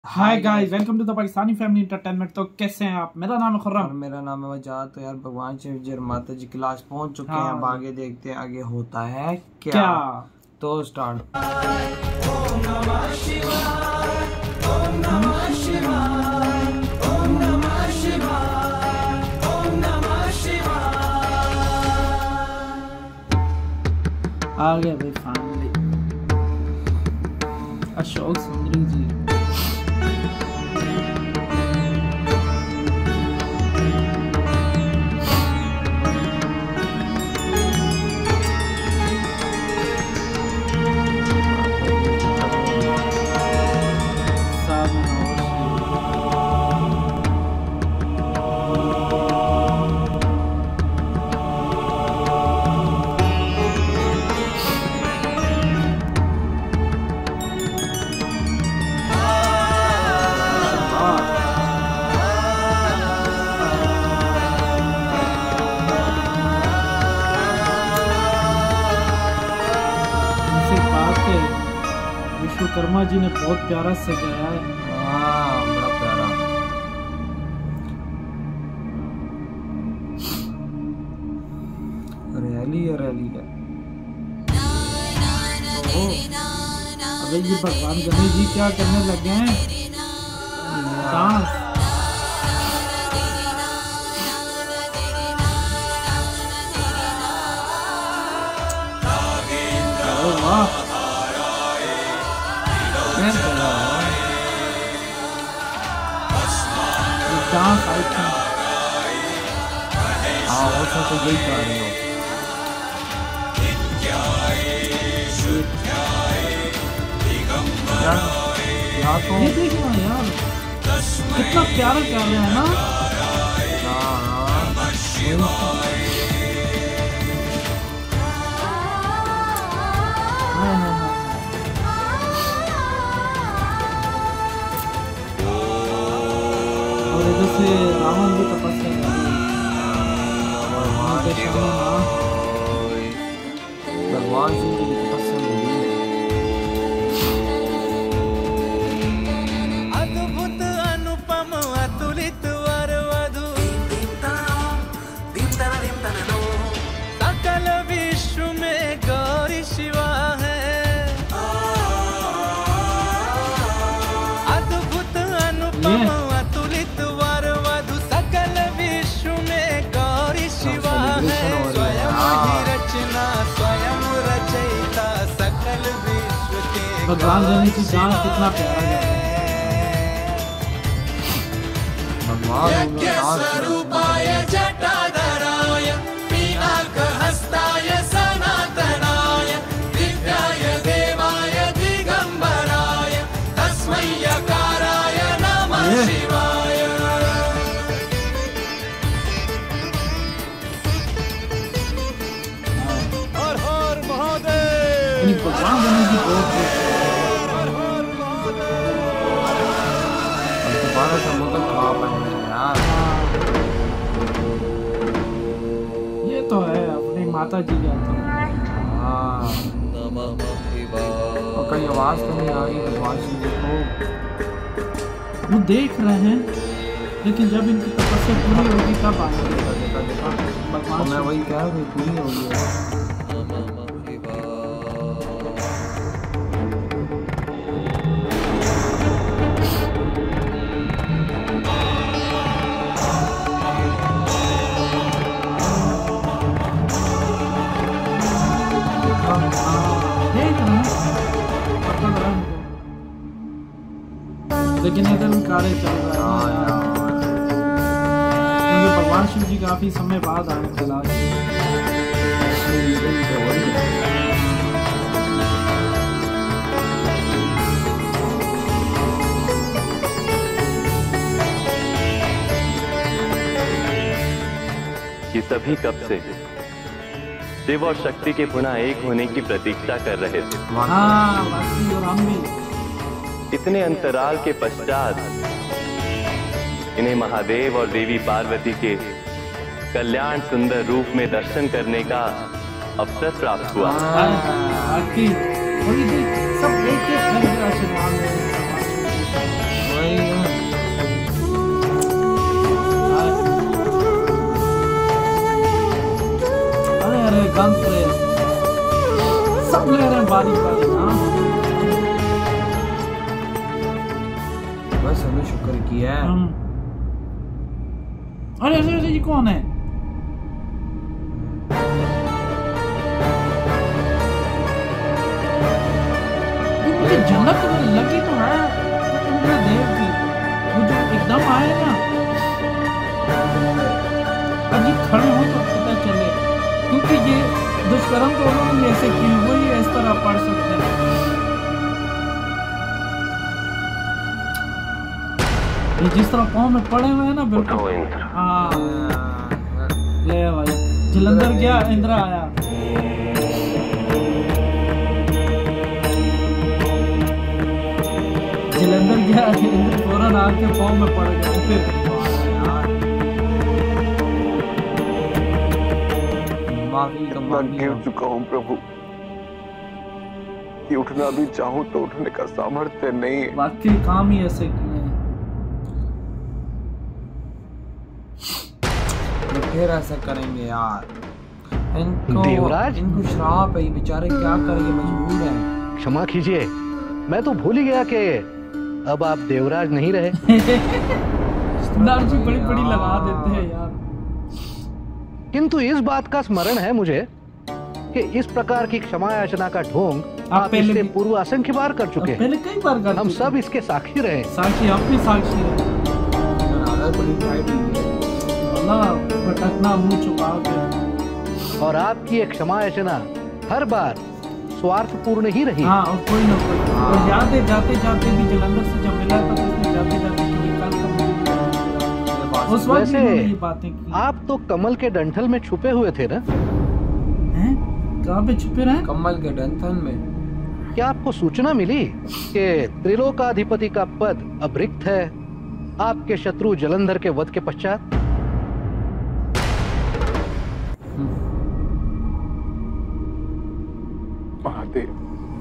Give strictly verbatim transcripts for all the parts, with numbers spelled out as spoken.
Hi guys, welcome to the Pakistani family entertainment. तो कैसे हैं आप? मेरा नाम है खुर्रम और मेरा नाम है वजाद। तो यार भगवान शिव जी और माता जी क्लास पहुंच चुके हाँ। हैं। अब आगे देखते हैं आगे होता है क्या, क्या? तो स्टार्ट। आ गया भाई फैमिली। अशोक सुंदरी जी। विश्वकर्मा जी ने बहुत प्यारा सजाया है। हाँ, बड़ा प्यारा। रैली है रैली है। अबे ये भगवान गणेश जी क्या करने लगे हैं? डांस। वाह, डांस आई थी। हाँ, वो तो यही कर रहे हो। यार तो ये देखो ना यार, कितना प्यारा कर रहे हैं ना। हाँ, हाँ, हाँ। और इधर से रावण भी तपस्या कर रहे हैं। भगवान सिंह जी की तपस्या मिली है। अद्भुत अनुपम अतुलित वर वधु सकल विश्व में गौरी शिवा है। अद्भुत अनुपम अतुलित वर वधु सकल विश्व में गौरी शिवा है। स्वयं ही रचना स्वयं रचयिता सकल विश्व के भगवान गणेश जी डांस कितना प्यारा है। भगवान स्वरूपाय जटाधराय पिनाकहस्ताय सनातनाय दिव्याय देवाय दिगंबराय तस्मै यकाराय नमः शिवाय। हर हर महादेव। भगवान गणेश जी बहुत दोबारा से मुतल खा पाएंगे यार। ये तो है अपनी माता जी का तो। हाँ, और कहीं आवाज तो नहीं आ रही भगवान सिंह जी को। वो देख रहे हैं, लेकिन जब इनकी तपस्या पूरी होगी तब आएंगे। देखा देखा भगवान मैं वही कह रहा हूँ पूरी हो गई है। लेकिन इधर कार्य चल रहा है क्योंकि भगवान शिव जी काफी समय बाद आए क्लास। ये सभी कब से शिव और शक्ति के पुनः एक होने की प्रतीक्षा कर रहे थे। हाँ, वासी और हम भी। इतने अंतराल के पश्चात इन्हें महादेव और देवी पार्वती के कल्याण सुंदर रूप में दर्शन करने का अवसर प्राप्त हुआ। सब एक एक आशीर्वाद। बारी बारी। हाँ बस हमने शुक्र किया है। हम अरे अरे अरे ये कौन है? ये मुझे झलक लगी तो है इंद्रदेव की, वो जो एकदम आए ना, अब ये खड़े हो तो पता चले, क्योंकि ये दुष्कर्म तो उन्होंने ऐसे किए, वही इस तरह पढ़ सकते हैं। ये जिस तरह पाँव में पड़े हुए हैं ना, बिल्कुल। हाँ ले भाई, जलंधर गया, इंद्र आया। जलंधर गया, इंद्र फौरन आके पाँव में पड़ गया। फिर माफी का माफी गिर चुका हूँ प्रभु, कि उठना भी चाहूँ तो उठने का सामर्थ्य नहीं है। वाकई काम ही ऐसे किए हैं। फिर ऐसा करेंगे यार, इनको देवराज? इनको श्राप है, बेचारे क्या करेंगे, मजबूर है। क्षमा कीजिए, मैं तो भूल ही गया कि अब आप देवराज नहीं रहे। नाम जी बड़ी बड़ी लगा देते हैं यार। किंतु इस बात का स्मरण है मुझे कि इस प्रकार की क्षमा याचना का ढोंग आप आप पहले इससे भी- पूर्व असंख्य बार कर चुके हैं। पहले कई बार कर हम चुके सब हैं। इसके साक्षी रहे। साक्षी, आप भी साक्षी है। बड़ी फाइट हुई है। भटकना मुंह छुपा के। और आपकी एक क्षमा याचना हर बार स्वार्थपूर्ण ही रही। हाँ, और कोई ना कोई। और याद है, जाते जाते भी जलंधर से जब मिला था तो उसने जाते जाते कभी कल का मुझे उस वक्त भी वैसे उन्होंने ये बातें की। आप तो कमल के डंठल में छुपे हुए थे ना? हैं? कहाँ पे छुपे रहे? कमल के डंठल में। क्या आपको सूचना मिली कि त्रिलोकाधिपति का पद अब रिक्त है आपके शत्रु जलंधर के वध के पश्चात? महादेव,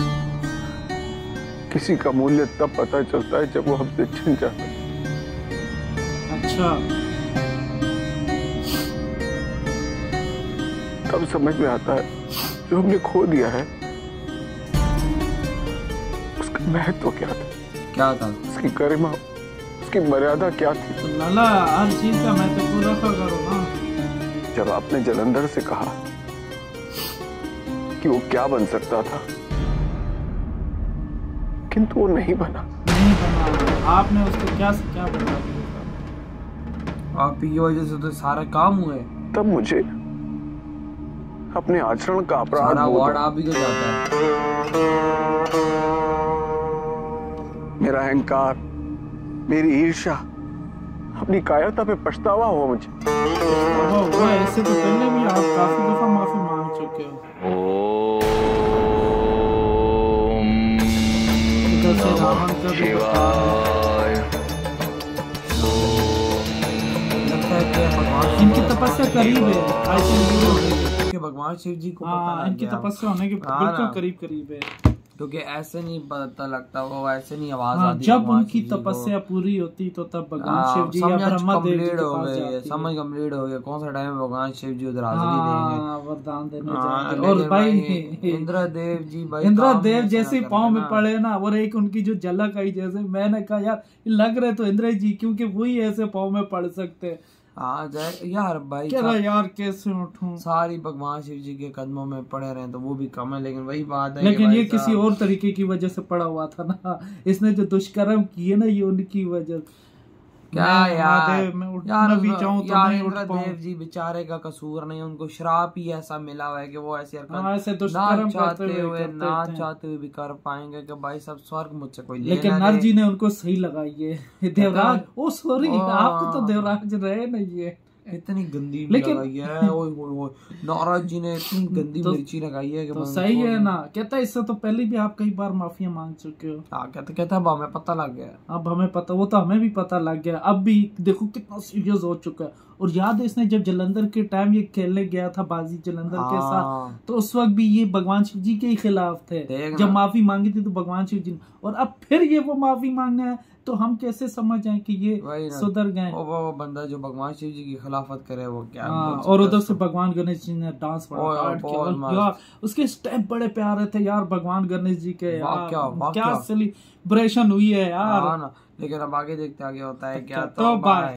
किसी का मूल्य तब पता चलता है जब वो हमसे छिन जाता है। अच्छा, तब समझ में आता है जो हमने खो दिया है उसका महत्व क्या था, क्या था? उसकी गरिमा, उसकी मर्यादा क्या थी। तो लाला हर चीज का महत्व पूरा करो ना। जब आपने जलंधर से कहा कि वो क्या बन सकता था, किंतु वो नहीं बना। नहीं बना, आपने उसको क्या से क्या बना दिया। आप की वजह से तो सारे काम हुए। तब मुझे अपने आचरण का अपराध सारा बोध वार्ड हुआ। आप ही को जाता है। मेरा अहंकार, मेरी ईर्ष्या, अपनी कायरता पे पछतावा हुआ मुझे। वो वो ऐसे तो पहले भी आप काफी दफा माफी मांग चुके हो। इधर से रावण का भी शिवाय। लगता है कि भगवान इनकी तपस्या करीब है, ऐसे नहीं होगी। कि भगवान शिव जी को पता हाँ, लग इनकी गया। तपस्या होने के हाँ बिल्कुल ना। करीब करीब है। क्योंकि ऐसे नहीं पता लगता, वो ऐसे नहीं आवाज हाँ, आती। जब भगवान उनकी शिव जी को। तपस्या पूरी होती तो तब भगवान हाँ, शिव जी या समझ ब्रह्मा देव जी कंप्लीट के हो पास गई है, जाती समझ है। कंप्लीट हो गया। कौन सा टाइम में भगवान शिव जी उधर हाजिरी देंगे। हाँ, वरदान देने हाँ, जाते हैं। लेकिन और भाई इंद्रदेव जी भाई इंद्रदेव काम जैसे ऐसा पाँव में करते पड़े ना, और एक उनकी जो झलक आई, जैसे मैंने कहा यार लग रहे तो इंद्र जी, क्योंकि वही ऐसे पाँव में पड़ सकते। आ जाए यार भाई। क्या यार कैसे उठूं। सारी भगवान शिव जी के कदमों में पड़े रहे तो वो भी कम है, लेकिन वही बात है। लेकिन कि ये भाई किसी साहब- और तरीके की वजह से पड़ा हुआ था ना, इसने जो दुष्कर्म किए ना, ये उनकी वजह। क्या मैं यार महादेव, मैं उठना यार भी उस- चाहूं तो यार नहीं उठ इंद्रदेव पाऊं। जी बेचारे का कसूर नहीं, उनको श्राप ही ऐसा मिला हुआ है कि वो ऐसी हरकत हाँ, ऐसे ना दुष्कर्म करते चाहते हुए हुए करते ना थे। चाहते हुए भी कर पाएंगे कि भाई सब स्वर्ग मुझसे कोई लेना लेकिन नर जी ने उनको सही लगाई है। देवराज, ओ सॉरी, ओ। आप तो देवराज रहे नहीं है। इतनी गंदी लेकिन- लगाई है। ओए ओए ओए, नारद जी ने इतनी गंदी तो- मिर्ची लगाई है कि तो मैं सही उनको- है ना, कहता है इससे तो पहले भी आप कई बार माफिया मांग चुके हो। हाँ, कहता कहता अब हमें पता लग गया। अब हमें पता, वो तो हमें भी पता लग गया। अब भी देखो कितना सीरियस हो चुका है। और याद है इसने जब जलंधर के टाइम ये खेलने गया था बाजी जलंधर के हाँ। साथ, तो उस वक्त भी ये भगवान शिव जी के ही खिलाफ थे। देखना। जब माफी मांगी थी तो भगवान शिव जी ने, और अब फिर ये वो माफी मांगना है तो हम कैसे समझ जाएं कि ये वही ना। सुधर गए। वो वो बंदा जो भगवान शिव जी की खिलाफत करे वो क्या हाँ, बोल और सकता उधर है से उसको। भगवान गणेश जी ने डांस बड़ा ओ यार, काट किया बहुत और मस्त। यार उसके स्टेप बड़े प्यारे थे यार भगवान गणेश जी के वाह, यार क्या वाह, क्या क्या। सेलिब्रेशन हुई है यार। हाँ ना, लेकिन अब आगे देखते आगे होता है क्या। तो बाय।